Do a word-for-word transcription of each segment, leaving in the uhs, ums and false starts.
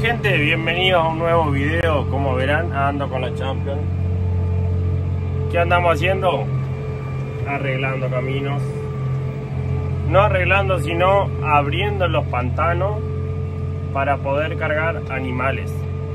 gente, bienvenidos a un nuevo video. Como verán, ando con la Champion. ¿Qué andamos haciendo? Arreglando caminos. No arreglando, sino abriendo los pantanos para poder cargar animales.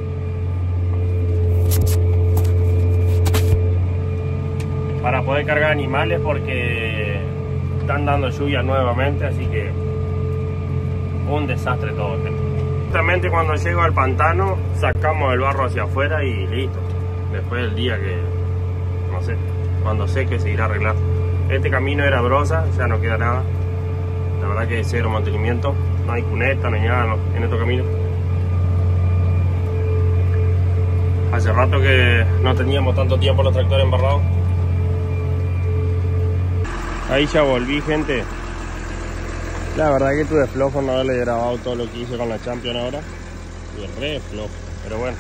Para poder cargar animales porque están dando lluvia nuevamente, así que un desastre todo, gente. Justamente cuando llego al pantano sacamos el barro hacia afuera y listo. Después del día que, no sé, cuando seque se irá a arreglar. Este camino era brosa, ya no queda nada. La verdad que es cero mantenimiento, no hay cuneta, no hay nada en estos caminos. Hace rato que no teníamos tanto tiempo los tractores embarrados. Ahí ya volví, gente. La verdad que tuve flojo no haberle grabado todo lo que hice con la Champion ahora. Y re flojo, pero bueno.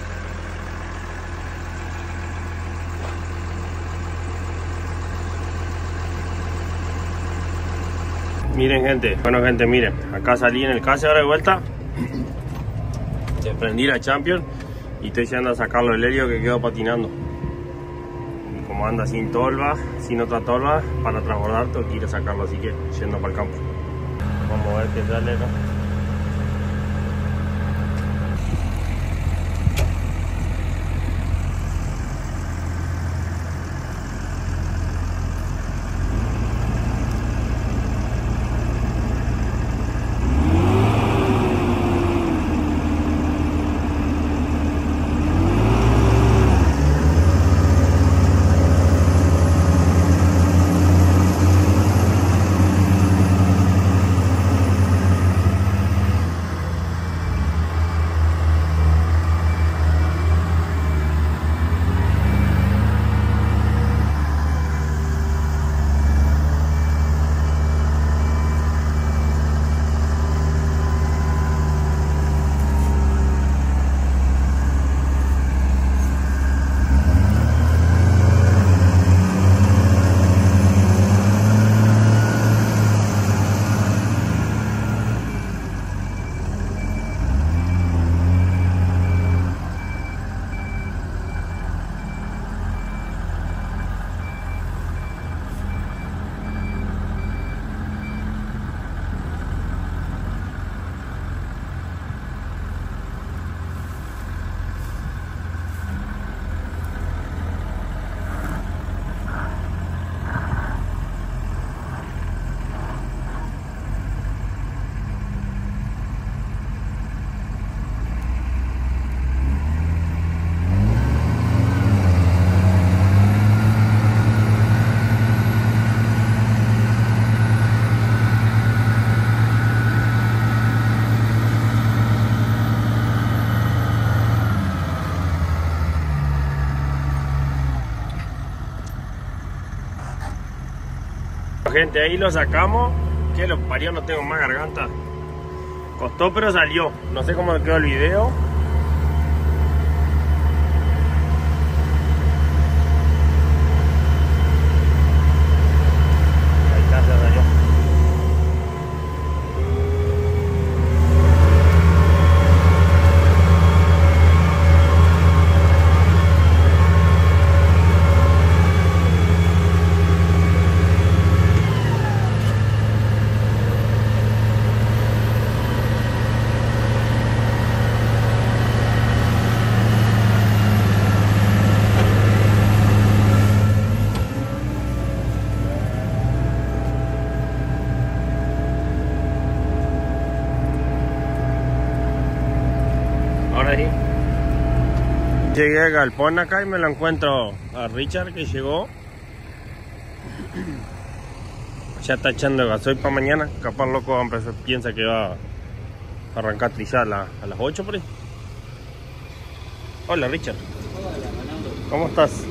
Miren, gente, bueno, gente, miren. Acá salí en el case ahora de vuelta. Desprendí la Champion y estoy yendo a sacarlo el helio que quedó patinando. Y como anda sin tolva, sin otra tolva para transbordar, tengo que ir a sacarlo, así que yendo para el campo. Vamos a ver qué sale acá. Gente, ahí lo sacamos. Que lo parió, no tengo más garganta. Costó, pero salió. No sé cómo quedó el video. Ahí está, ya salió. Llegué al galpón acá y me lo encuentro a Richard, que llegó. Ya está echando gasoil para mañana. Capaz loco piensa que va a arrancar a trillar a, la, a las ocho por ahí. Hola, Richard. Hola, Manando. ¿Cómo estás?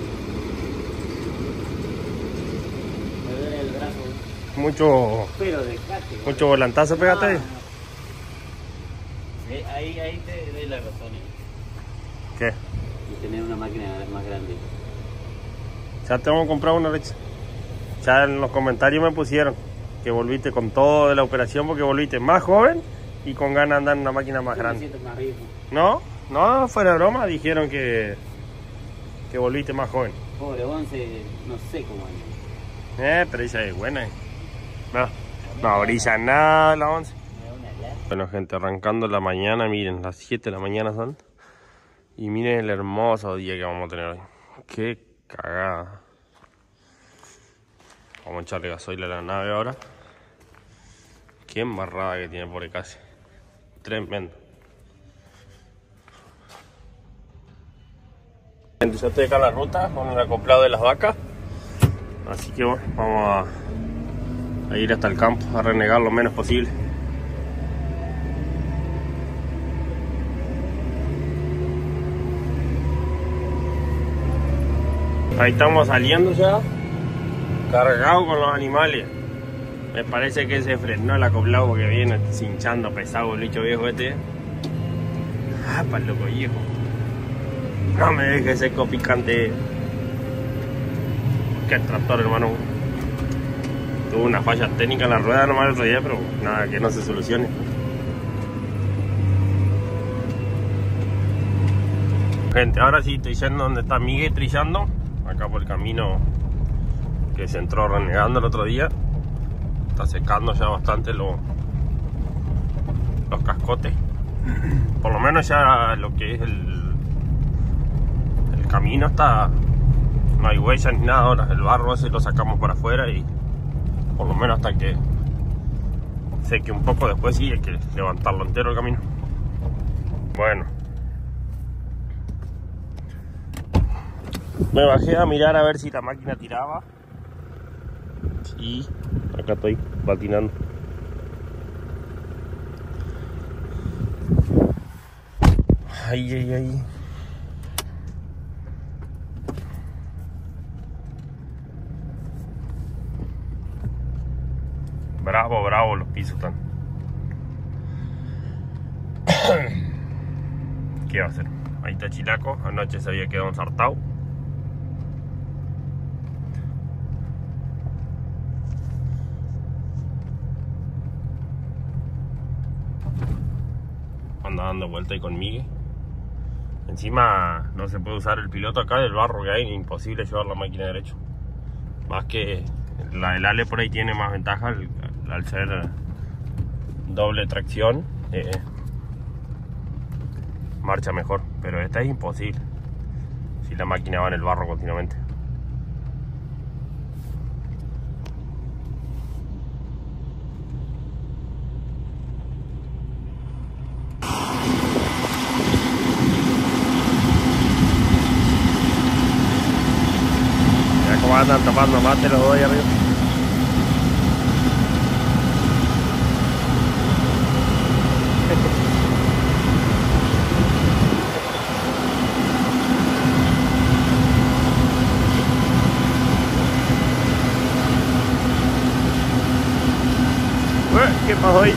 Me duele el brazo. Mucho, Pero dejate. mucho volantazo, pégate. No, no. Sí, ahí, ahí te doy la razón. ¿eh? ¿Qué? Y tener una máquina más grande. Ya te vamos a comprar una, Richard. Ya en los comentarios me pusieron que volviste con todo de la operación porque volviste más joven y con ganas de andar en una máquina más Me grande. siento más viejo. ¿No? No, fuera de broma, dijeron que, que volviste más joven. Pobre once, no sé cómo anda. Eh, pero ella es buena. No, no brilla nada la once. Me da una lata. Bueno, gente, arrancando la mañana, miren, las siete de la mañana son. Y miren el hermoso día que vamos a tener hoy. Qué cagada. Vamos a echarle gasoil a la nave ahora. Qué embarrada que tiene por casi. Tremendo. Gente, yo estoy acá en la ruta con el acoplado de las vacas. Así que bueno, vamos a, a ir hasta el campo a renegar lo menos posible. Ahí estamos saliendo ya, cargado con los animales. Me parece que se frenó el acoplado porque viene cinchando pesado el bicho viejo este. Ah, para loco viejo. No me dejes seco picante. Que el tractor, hermano. Tuvo una falla técnica en la rueda nomás el otro día, pero nada, que no se solucione. Gente, ahora sí estoy yendo donde está Miguel trillando. Acá por el camino que se entró renegando el otro día. Está secando ya bastante lo, los cascotes. Por lo menos ya lo que es el, el camino está... No hay huellas ni nada ahora. El barro ese lo sacamos para afuera y por lo menos hasta que seque un poco después sí hay que levantarlo entero el camino. Bueno. Me bajé a mirar a ver si la máquina tiraba. Y acá estoy patinando. Ay, ay, ay. Bravo, bravo los pisos están. ¿Qué va a hacer? Ahí está Chilaco. Anoche se había quedado ensartado. Anda dando vuelta ahí con Miguel. Encima no se puede usar el piloto acá del barro que hay, imposible llevar la máquina derecho. Más que la del Ale por ahí tiene más ventaja al, al ser doble tracción, eh, marcha mejor, pero esta es imposible si la máquina va en el barro continuamente. Como andan tapando mate los dos ahí arriba. ¿Qué pasó ahí?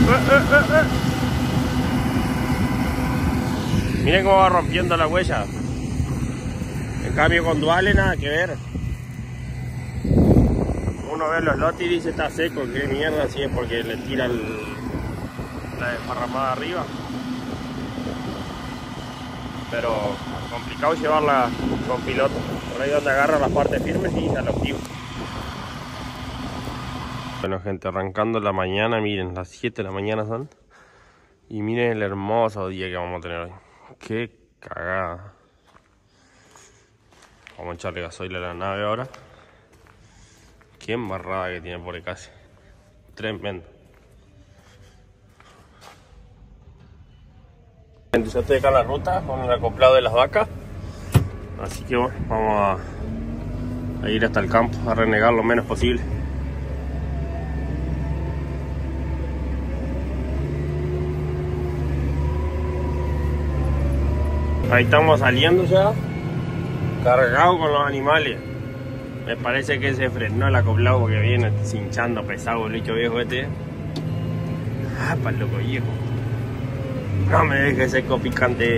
Miren cómo va rompiendo la huella. En cambio con duales nada que ver. Uno ve los lotes y dice está seco, que mierda, así es porque le tira el, la desparramada arriba. Pero complicado llevarla con piloto. Por ahí donde agarra las partes firmes y ya lo activo. Bueno, gente, arrancando la mañana, miren, las siete de la mañana son. Y miren el hermoso día que vamos a tener hoy. Qué cagada. Vamos a echarle gasoil a la nave ahora. Qué embarrada que tiene por casi. Tremendo. Gente, yo estoy acá en la ruta con el acoplado de las vacas. Así que bueno, vamos a, a ir hasta el campo a renegar lo menos posible. Ahí estamos saliendo ya, cargado con los animales. Me parece que se frenó el acoplado porque viene cinchando pesado el bicho viejo este. Ah, para loco viejo. No me dejes seco picante.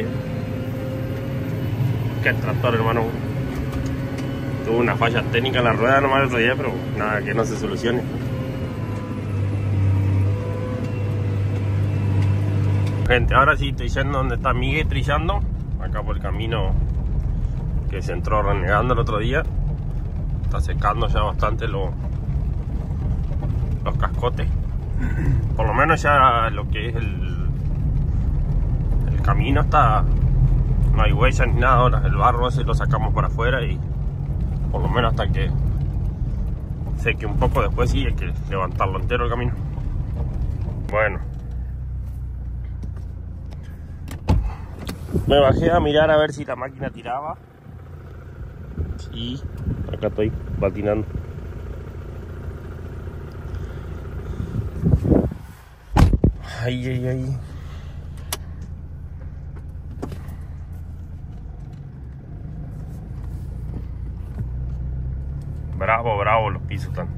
Que el tractor, hermano. Tuvo una falla técnica en la rueda nomás el otro día, pero nada, que no se solucione. Gente, ahora sí estoy yendo donde está Miguel trillando, acá por el camino que se entró renegando el otro día. Está secando ya bastante lo, los cascotes. Por lo menos ya lo que es el, el camino está, no hay huellas ni nada ahora. El barro ese lo sacamos para afuera y por lo menos hasta que seque un poco, después sí hay que levantarlo entero el camino. Bueno, me bajé a mirar a ver si la máquina tiraba y acá estoy patinando. Ay, ay, ay. Bravo, bravo los pisos están.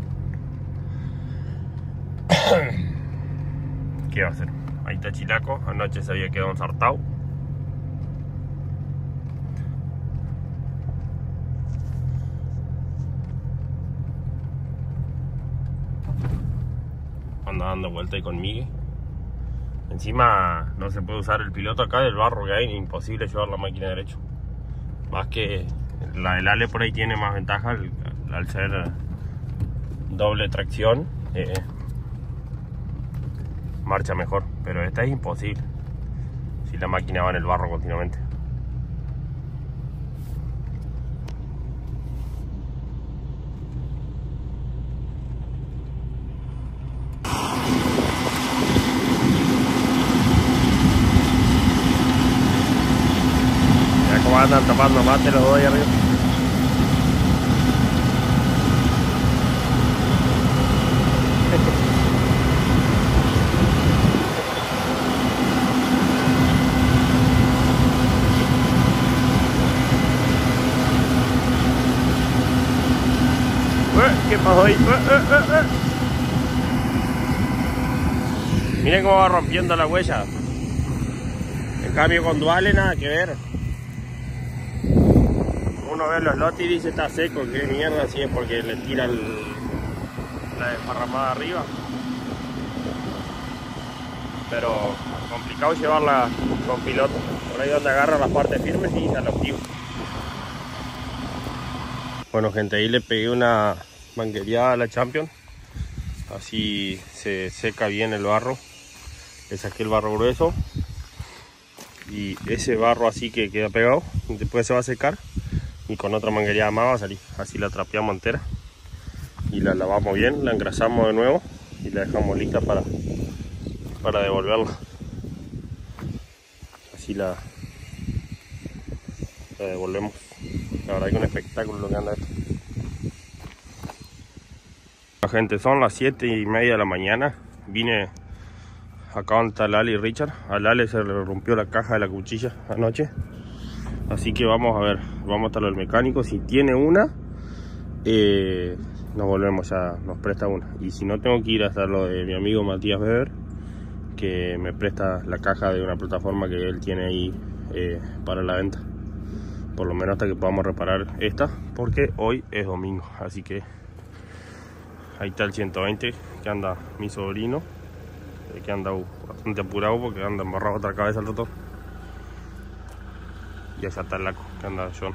¿Qué va a hacer? Ahí está Chilaco, anoche se había quedado ensartado. Anda dando vuelta ahí con Miguel. Encima no se puede usar el piloto acá del barro que hay, imposible llevar la máquina derecho. Más que la del Ale por ahí tiene más ventaja al, al ser doble tracción, eh, marcha mejor, pero esta es imposible si la máquina va en el barro continuamente. Mira cómo andan tapando mate los dos ahí arriba. ¿Qué pasó ahí? Uh, uh, uh, uh. Miren cómo va rompiendo la huella. En cambio con duales nada que ver. Uno ve los lotes y dice está seco, que mierda, así es porque le tira el, la desparramada arriba. Pero complicado llevarla con piloto. Por ahí donde agarra las partes firmes y al activo. Bueno gente, ahí le pegué una manguereada a la Champion, así se seca bien el barro. Le saqué el barro grueso y ese barro así que queda pegado, después se va a secar y con otra manguereada más va a salir. Así la trapeamos entera y la lavamos bien, la engrasamos de nuevo y la dejamos lista para, para devolverla. Así la, la devolvemos. La verdad que es un espectáculo lo que anda esto. Gente, son las siete y media de la mañana. Vine acá donde está Lale y Richard. A Lale se le rompió la caja de la cuchilla anoche, así que vamos a ver, vamos a estar el mecánico. Si tiene una, eh, nos volvemos, ya nos presta una. Y si no, tengo que ir hasta lo de mi amigo Matías Weber, que me presta la caja de una plataforma que él tiene ahí eh, para la venta. Por lo menos hasta que podamos reparar esta, porque hoy es domingo. Así que ahí está el ciento veinte que anda mi sobrino, que anda bastante apurado porque anda embarrado otra cabeza al rotor. Y allá está el laco que anda John.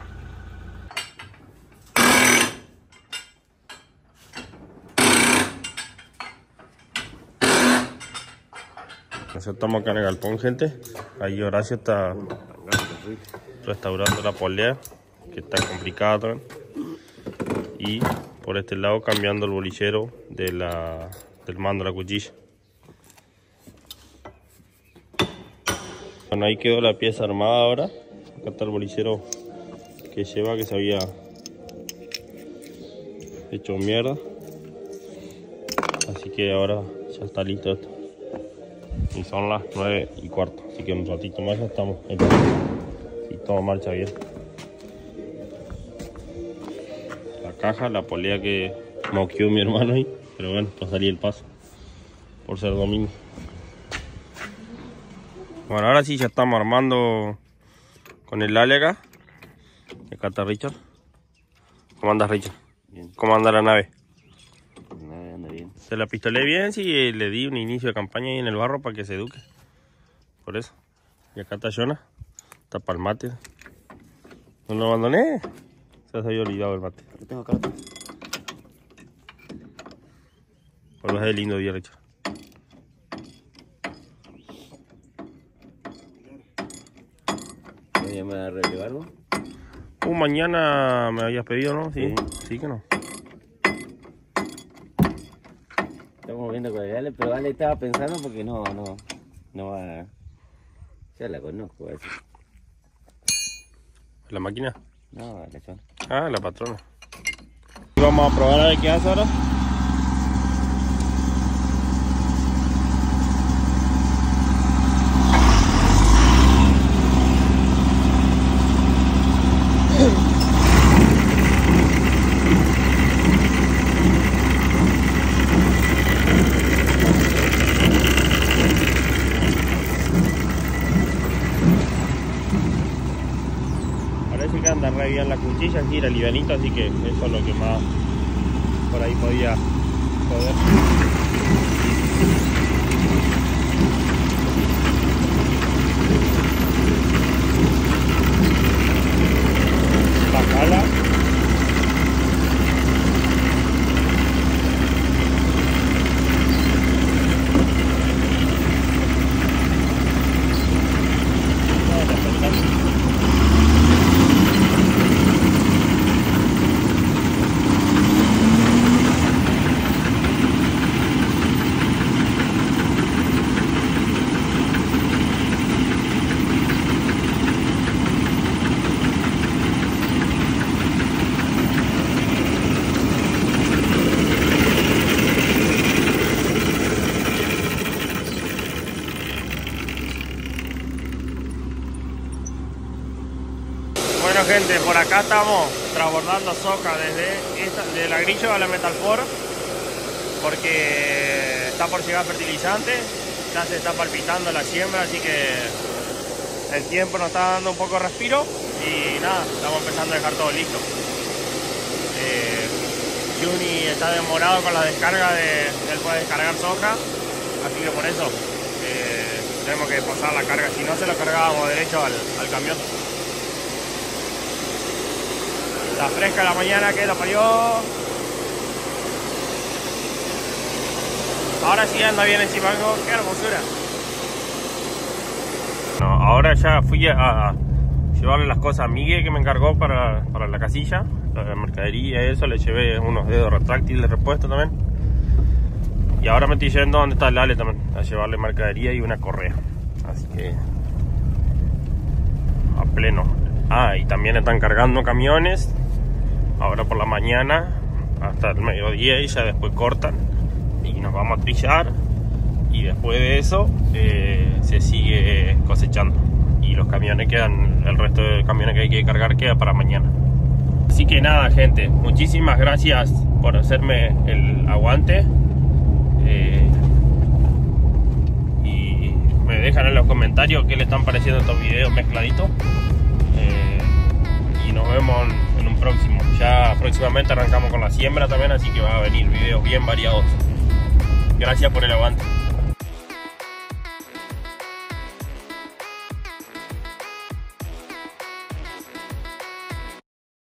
Nosotros estamos acá en el galpón, gente. Ahí Horacio está restaurando la polea, que está complicada también. Y por este lado cambiando el bolillero de la, del mando de la cuchilla. Bueno, ahí quedó la pieza armada ahora. Acá está el bolillero que lleva, que se había hecho mierda. Así que ahora ya está listo esto. Y son las nueve y cuarto, así que un ratito más ya estamos en pie. Y todo marcha bien. La caja, la polea que moqueó mi hermano ahí, pero bueno, para salir el paso por ser domingo. Bueno, ahora sí ya estamos armando con el Ale acá. Acá está Richard. ¿Cómo andas, Richard? Bien. ¿Cómo anda la nave? La nave anda bien. Se la pistolé bien, sí, le di un inicio de campaña ahí en el barro para que se eduque. Por eso. Y acá está Jonah. Está para el mate. No lo abandoné. Se os había olvidado el mate. Lo tengo acá. Lo tengo. Hoy va a ser lindo día, Richard. ¿Me voy a relevar algo? Uh, mañana me habías pedido, ¿no? Sí, sí, sí que no. Estamos viendo con el Ale, pero Ale estaba pensando porque no, no, no va. Ya la conozco, a decir. ¿La máquina? No, la chona. Ah, la patrona. Vamos a probar a ver qué hace ahora. Parece que anda re bien la cuchilla, gira livianito, así que eso es lo que más por ahí podía joder. Bajala. Bueno gente, por acá estamos transbordando soja desde, esta, desde la Grillo a la Metalfor, porque está por llegar fertilizante, ya se está palpitando la siembra, así que el tiempo nos está dando un poco de respiro y nada, estamos empezando a dejar todo listo. Eh, Juni está demorado con la descarga de, él puede descargar soja, así que por eso eh, tenemos que posar la carga, si no se lo cargábamos derecho al, al camión. Está fresca la mañana que lo parió. Ahora sí anda bien el chimango, qué hermosura. No, ahora ya fui a llevarle las cosas a Miguel que me encargó para, para la casilla, la mercadería y eso, le llevé unos dedos retráctiles de repuesto también. Y ahora me estoy yendo donde está el Ale también, a llevarle mercadería y una correa. Así que a pleno. Ah, y también están cargando camiones. Ahora por la mañana hasta el mediodía y ya después cortan y nos vamos a trillar y después de eso eh, se sigue cosechando y los camiones quedan, el resto de camiones que hay que cargar queda para mañana. Así que nada gente, muchísimas gracias por hacerme el aguante eh, y me dejan en los comentarios qué le están pareciendo estos videos mezcladitos eh, y nos vemos en un próximo. Ya próximamente arrancamos con la siembra también, así que va a venir videos bien variados. Gracias por el aguante.